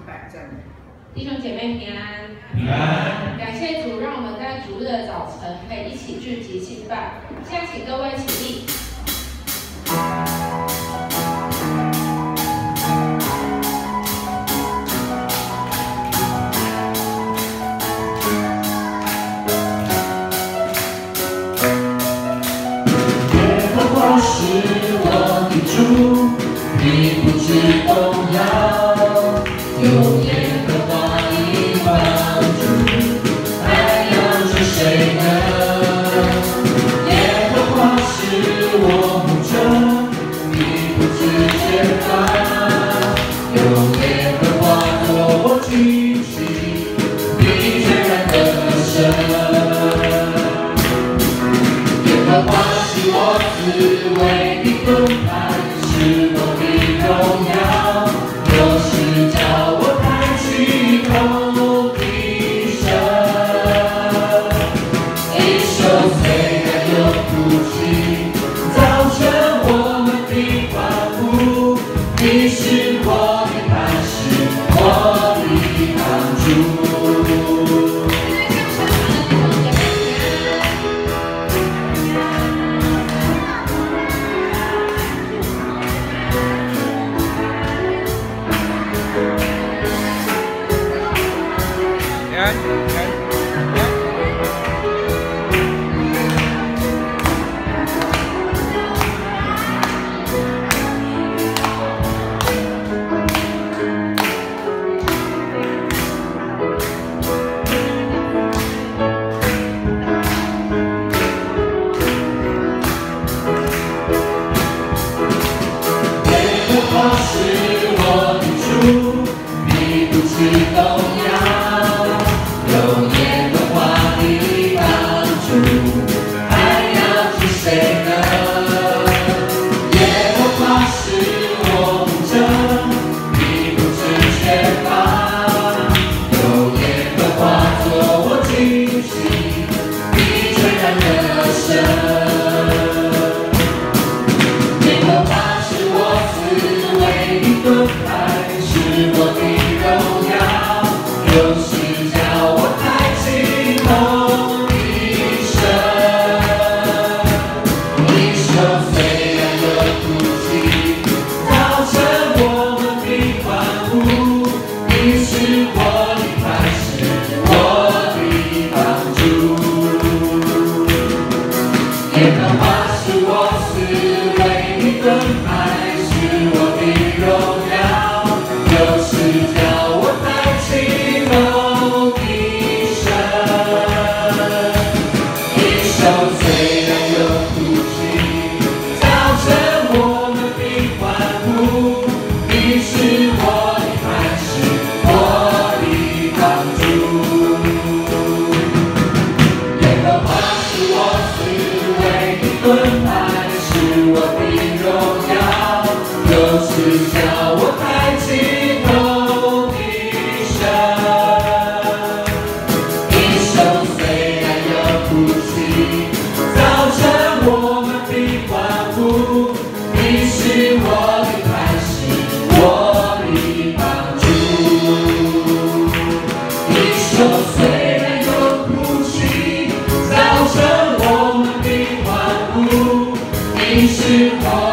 快，赞美。 弟兄姐妹平安， 平安。 感谢主，让我们在主日的早晨可以一起聚集敬拜。现在请各位起立。 耶和华是我的主，你不知动摇。有耶和华的帮助，还要是谁呢？耶和华是我牧者，你不知缺乏。有耶和华做我军旗，你全然得胜。耶和华是我滋味的盾牌，是我的荣耀。就是叫我抬起头的神，一首虽然有哭泣，造成我们的欢呼。你是我的磐石，我的帮助。是我。